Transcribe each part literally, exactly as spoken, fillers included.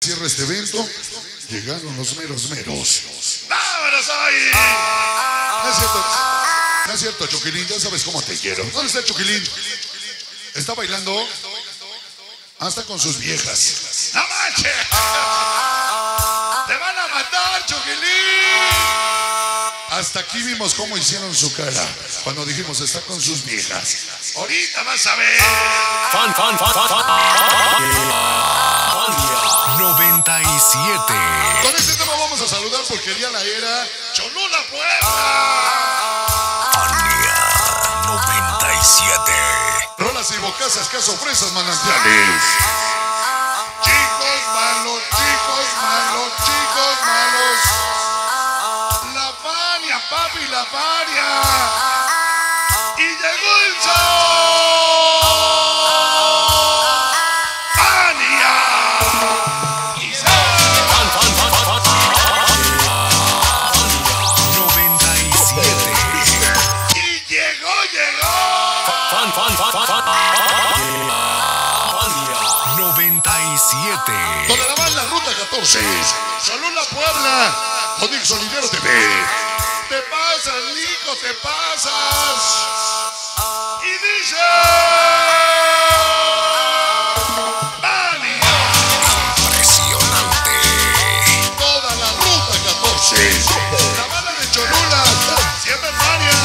cierra este evento. Llegaron los meros meros. ¡Vámonos ahí! No es cierto, no es cierto, Choquilín, ya sabes cómo te quiero. ¿Dónde está el Choquilín? Está bailando hasta con sus viejas. ¡No manches! ¡Te van a matar, Choquilín! Hasta aquí vimos cómo hicieron su cara cuando dijimos está con sus viejas. Ahorita vas a ver. Fan, fan, fan, fan, fan. noventa y siete. Con este tema vamos a saludar porque ya la era Cholula, Puebla. noventa y siete. rolas y bocazas, caso fresas, manantiales. Chicos malos, chicos malos, chicos malos. La Fania, papi, la Fania. Y llegó el sol. Fania. Y Fan, fan, fan, fan, fan. noventa y siete. Y llegó, llegó. Fan, fan, fan, fan, fan. noventa y siete. Donde la van la ruta catorce. Cholula, Puebla. Jodix Solidero T V. Te pasas, Nico, te pasas. Y dice... Fania. Impresionante. Toda la ruta catorce. La banda de Cholula. Siempre Fania.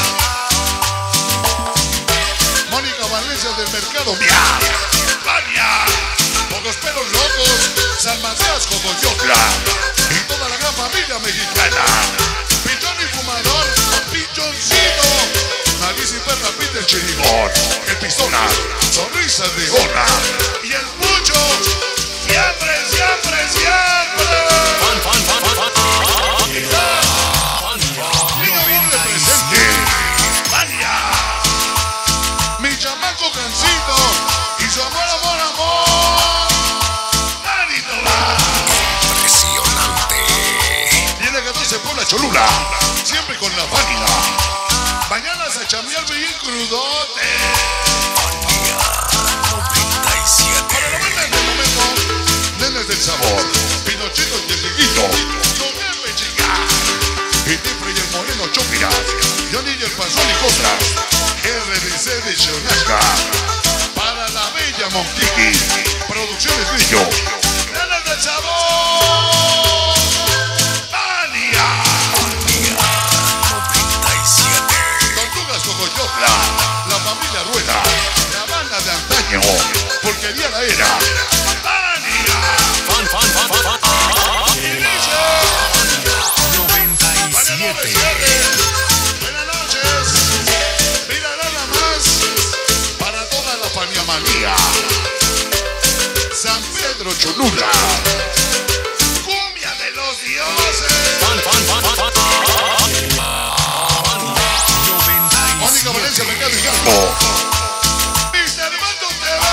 Mónica Valencia del Mercado. Fania. Pocos pelos locos. San Mateas Cocoyotla. Y toda la gran familia mexicana. Pichón y fumador. Pichoncito. Nariz y perra pita el chirigón. El pistola. Sonrisa de hora. Y el mucho. Siempre, siempre, siempre. Fan, fan, fan, fan, fan. noventa y siete. Fania. Mi chamaco Cancito. Y su amor, amor, amor. Marito. Impresionante. Tiene catorce por la Cholula. Siempre con la Fania. Mañana a chambear bien crudote. noventa y siete. Para la banda del momento, nenes del sabor, Pinochito y el Liguito, Joder Mechica, y Tifre y el Moreno Chopiras, Johnny y el Panzón y Costras, R D C de Xionasca, para la bella Montiqui, Producciones Brillo, Nenes del sabor. Fania. noventa y siete. Tortugas Cocoyotla, la familia Rueda, la banda de antaño, Porquería la era, Fania. Fan, fan, fan, fan, fan. Y dice... noventa y Buenas siete. noches, buenas noches. Mira nada más para toda la Fania manía, San Pedro Cholula. cumbia de los dioses. Fan, fan, fan, fan, fan. Mónica noventa y Valencia, siete. Mercado Hidalgo. mister Mato T V.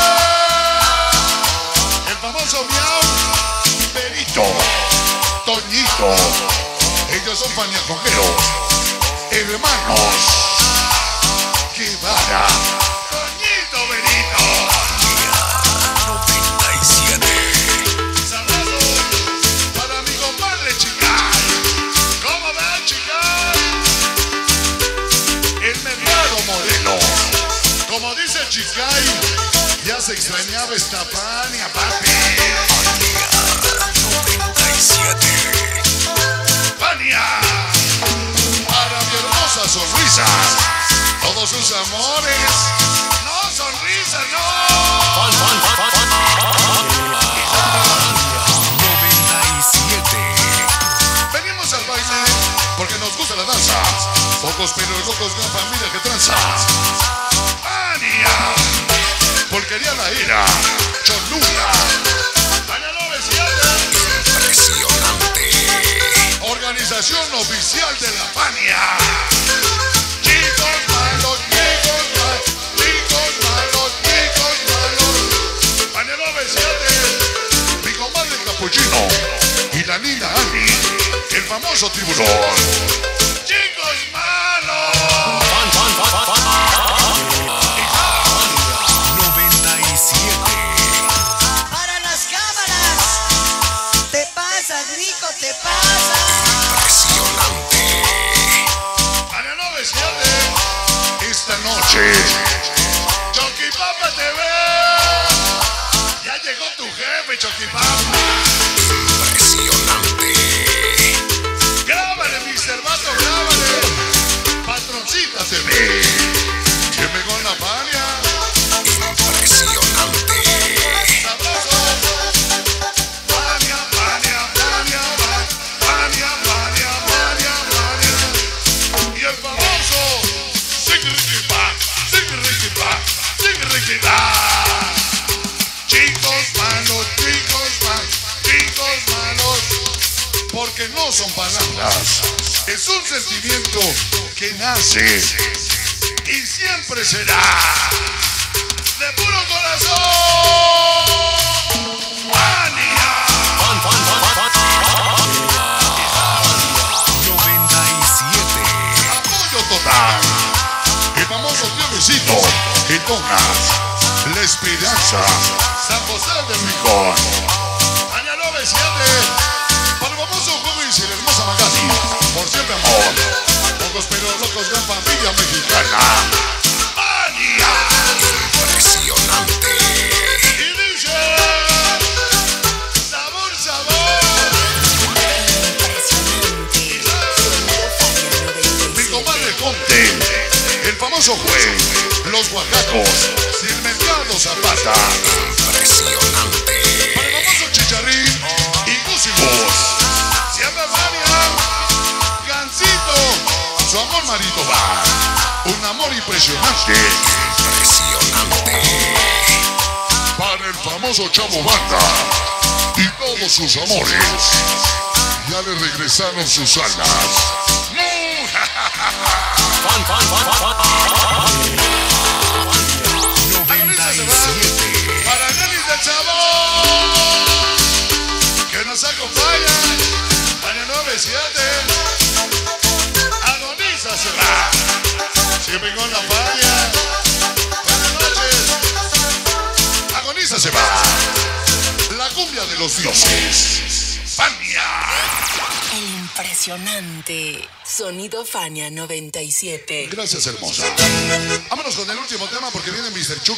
El famoso Miau, Perito, Toñito. Ellos son faniacojeros, hermanos. Guevara. Toñito Benito. noventa y siete. Saludos para mi compadre Chicay. ¿Cómo ven, Chicay? El Mercado Moreno. Como dice Chicay, ya se extrañaba esta Fania, papi. noventa y siete. Fania. Para mi hermosa sonrisa, todos sus amores. No, sonrisa, no. Fan, fan, fan, fan, fan. noventa y siete. Venimos al baile porque nos gusta la danza. Pocos pero locos, gran familia que tranza. Fania. Porquería la era, Cholula. Fania noventa y siete. Impresionante. Organización oficial de la Fania. Chicos malos, chicos malos, chicos malos, chicos malos. Fania noventa y siete. mi comadre Capuchino y la linda Andy, el famoso tiburón. Chicos malos. Fan, fan, fan, fan, fan. noventa y siete. Para las cámaras, Eso te pasa. Impresionante. Ana nueve siete. Esta noche, Chucky Papa T V. Ya llegó tu jefe, Chucky Papa. Impresionante. Grábale, mister Vato, grábale. Patroncita T V. Que me con la Fania. Impresionante. Sabroso. Fania, Fania, Fania, Fania, Fania, Fania, Fania. Y el famoso Sigriquipa, Sigriquipa, Sigriquipa. Chicos malos, chicos malos, chicos malos. Porque no son palabras, es un sentimiento que nace y siempre será de puro corazón. ¡Mania! Fan, fan, fan, fan, fan. noventa y siete. Apoyo total. El famoso tío Luisito, Gitonas, La Esperanza, San José del Rincón. Año nueve siete. Para el famoso joven y la hermosa Magazzi. Por siempre amor. Pocos pero locos, gran familia mexicana. ¡Mania! Impresionante. Y dice, sabor, sabor. Mi compadre Conte, el famoso juez, los oaxacos, sin mercado Zapata. Impresionante. Para el famoso Chicharrín y Gusibus. Siempre Fania, Gancito, su amor marito va. Un amor impresionante. Impresionante. Para el famoso Chavo Banda y todos sus amores. Ya le regresaron sus alas. ¡No! Fan, fan, fan, fan, fan. noventa y siete. Para Nelly del Sabor, que nos acompaña. Año nueve siete. Agoniza se va. Siempre con la falla. Buenas noches. Agoniza se va. La cumbia de los dioses. Fania. El impresionante sonido Fania noventa y siete. Gracias, hermosa. Vámonos con el último tema porque viene mister Chucky.